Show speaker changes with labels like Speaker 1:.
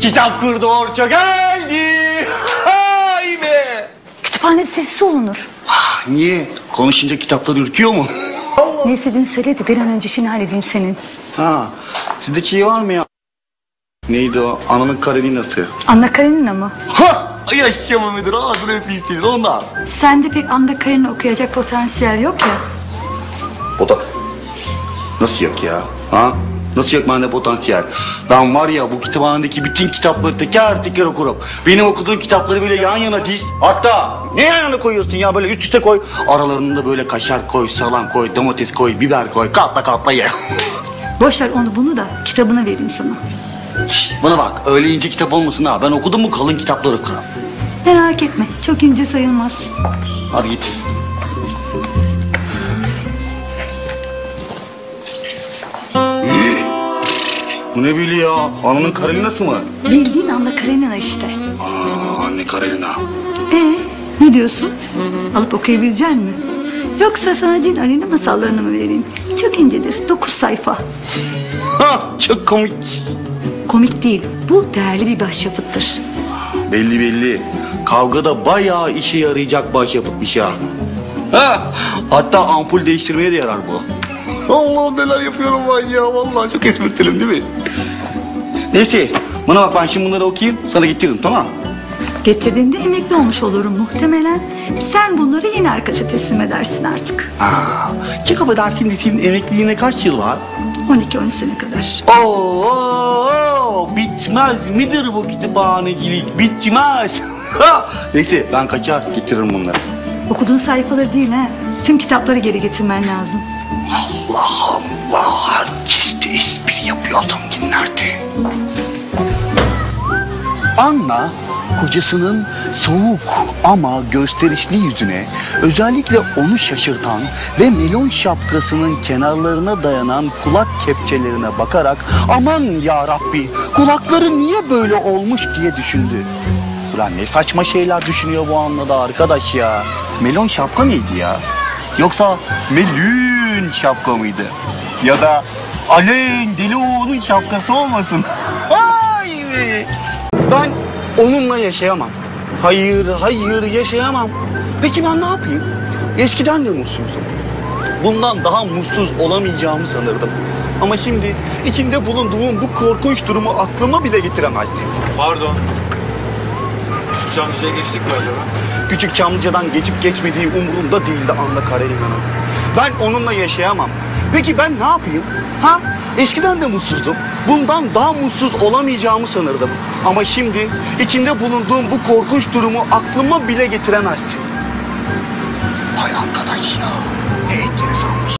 Speaker 1: Kitap kurdu orça geldi. Hay be.
Speaker 2: Kütüphanede sessiz olunur.
Speaker 1: Niye? Konuşunca kitaplar ürküyor mu?
Speaker 2: Ne istediğini söyle de bir an önce işini halledeyim senin.
Speaker 1: Ha, sizde şey var mı ya? Neydi o? Ananın Kareninası.
Speaker 2: Anna Karenina mı?
Speaker 1: Ha! Yaşama müdür, ağzını öpeyim senin ondan.
Speaker 2: Sende pek Anna Karenina okuyacak potansiyel yok ya.
Speaker 1: Nasıl yok ya? Ha? Nasıl yok bende potansiyel? Ben var ya bu kütüphanedeki bütün kitapları teker teker okurum. Benim okuduğum kitapları böyle yan yana diz. Hatta ne yan yana koyuyorsun ya, böyle üst üste koy. Aralarında böyle kaşar koy, salam koy, domates koy, biber koy. Katla katla ye.
Speaker 2: Boş ver onu bunu da kitabını vereyim sana.
Speaker 1: Şişt, bana bak, öyle ince kitap olmasın ha. Ben okudum mu kalın kitaplar okurum.
Speaker 2: Merak etme, çok ince sayılmaz.
Speaker 1: Hadi git. Bu ne bili ya? Ananın Kareninası mı?
Speaker 2: Bildiğin Anna Karenina işte.
Speaker 1: Anne Karenina.
Speaker 2: Ne diyorsun? Alıp okuyabilecek misin? Yoksa sana Cin Ali'nin masallarını mı vereyim? Çok incedir, 9 sayfa.
Speaker 1: Çok komik.
Speaker 2: Komik değil, bu değerli bir başyapıttır.
Speaker 1: Belli belli. Kavgada bayağı işe yarayacak başyapıtmış ya. Hatta ampul değiştirmeye de yarar bu. Allah'ım neler yapıyorum ben ya. Vallahi çok espritilim değil mi? Neyse. Bana bak, ben şimdi bunları okuyayım. Sana getiririm, tamam.
Speaker 2: Getirdiğinde emekli olmuş olurum muhtemelen. Sen bunları yeni arkadaşa teslim edersin artık.
Speaker 1: Çok affedersin de senin emekliliğine kaç yıl var?
Speaker 2: 12-13 sene kadar.
Speaker 1: Bitmez midir bu kütüphanecilik? Bitmez. Neyse ben kaçar getiririm bunları.
Speaker 2: Okuduğun sayfaları değil ha. Tüm kitapları geri getirmen lazım.
Speaker 1: Allah Allah, herkes de espri yapıyor, adam dinlerdi. Anna kocasının soğuk ama gösterişli yüzüne, özellikle onu şaşırtan ve melon şapkasının kenarlarına dayanan kulak kepçelerine bakarak aman ya Rabbi, kulakları niye böyle olmuş diye düşündü. Ulan ne saçma şeyler düşünüyor bu Anna da arkadaş ya. Melon şapka neydi ya? Yoksa melün şapka mıydı? Ya da Alain Delon'un şapkası olmasın? Ay be! Ben onunla yaşayamam. Hayır yaşayamam. Peki ben ne yapayım? Eskiden de mutsuzum. Bundan daha mutsuz olamayacağımı sanırdım. Ama şimdi içinde bulunduğum bu korkunç durumu aklıma bile getiremezdim.
Speaker 3: Pardon. Küçük Çamlıca'ya geçtik mi acaba?
Speaker 1: Küçük Çamlıca'dan geçip geçmediği umurumda değildi Anna Karenina'nın. Ben onunla yaşayamam. Peki ben ne yapayım? Ha? Eskiden de mutsuzdum. Bundan daha mutsuz olamayacağımı sanırdım. Ama şimdi içinde bulunduğum bu korkunç durumu aklıma bile getiremezdim. Vay arkadaş ya. Ne enteresanmış.